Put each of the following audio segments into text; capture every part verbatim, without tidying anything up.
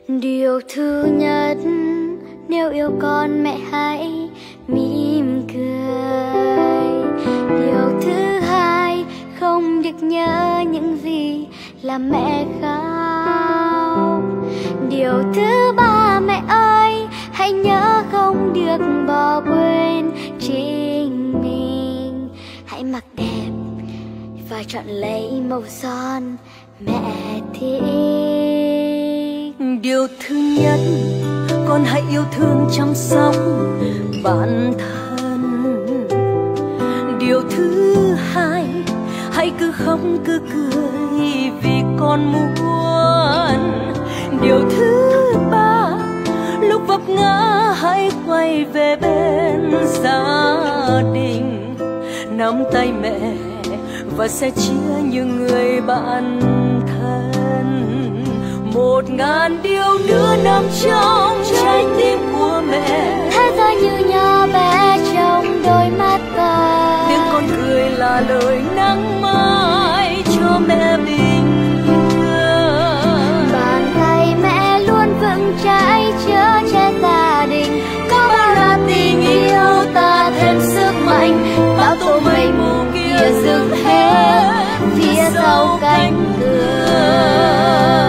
Điều thứ nhất, nếu yêu con mẹ hãy mỉm cười. Điều thứ hai, không được nhớ những gì làm mẹ khóc. Điều thứ ba, mẹ ơi hãy nhớ không được bỏ quên chính mình. Hãy mặc đẹp và chọn lấy màu son mẹ thích. Điều thứ nhất, con hãy yêu thương chăm sóc bản thân. Điều thứ hai, hãy cứ khóc cứ cười vì con muốn. Điều thứ ba, lúc vấp ngã hãy quay về bên gia đình, nắm tay mẹ và sẽ chia như người bạn thân. Một ngàn điều nữa nằm trong trái tim của mẹ, thế giới như nhỏ bé trong đôi mắt con. tiếng con cười là lời nắng mai cho mẹ bình yên. Bàn tay mẹ luôn vững chãi chở che gia đình, có bao là tình yêu ta thêm sức mạnh. Bão tố mây mù kia dừng hết phía sau cánh cửa.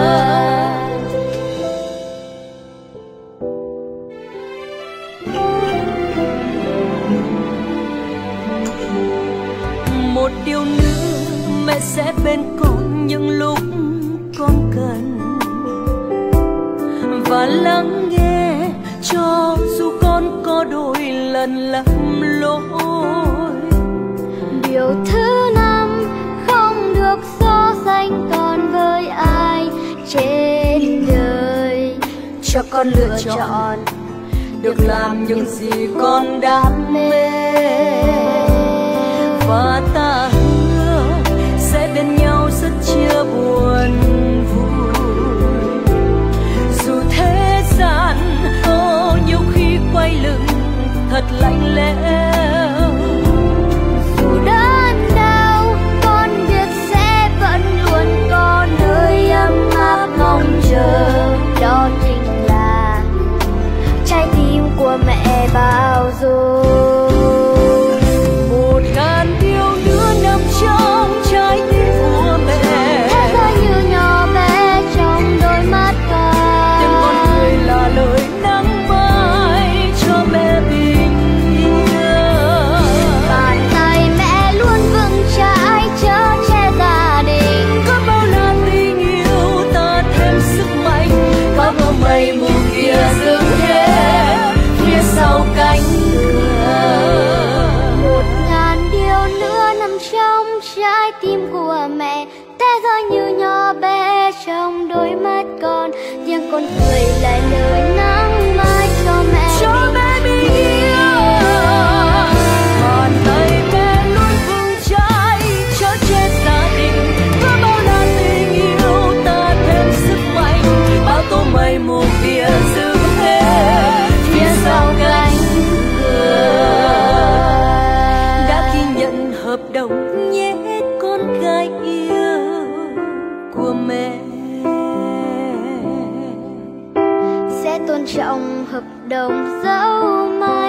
Một điều nữa, mẹ sẽ bên con những lúc con cần, và lắng nghe cho dù con có đôi lần lầm lỗi. Điều thứ năm, không được so sánh con với ai trên đời. Cho con lựa chọn được làm những gì con đam mê, và ta hứa sẽ bên nhau rất chia buồn vui. Dù thế gian có nhiều khi quay lưng thật lạnh lẽo, dù đớn đau con biết sẽ vẫn luôn có nơi ấm áp mong chờ. Đó chính là trái tim của mẹ bao dung. Một ngàn điều nữa nằm trong trái tim của mẹ, thế giới như nhỏ bé trong đôi mắt con. tiếng con cười là lời nắng mai cho mẹ bình yên. Bàn tay mẹ luôn vững chãi chở che gia đình, Có bao là tình yêu ta thêm sức mạnh, bao bầu mây mù kia dừng hết phía sau cánh cửa. một ngàn điều nữa nằm trong trái tim của mẹ, thế giới như nhỏ bé trong đôi mắt con. Tiếng con cười là lời nắng mai cho mẹ Cho mẹ bình yên. Bàn tay mẹ luôn vững chãi chở che gia đình, có bao là tình yêu ta thêm sức mạnh, bao tố mây mù kia dừng hết phía sau cánh cửa. Đã ghi nhận hợp đồng nhé con gái yêu của mẹ. sẽ tôn trọng hợp đồng dẫu mai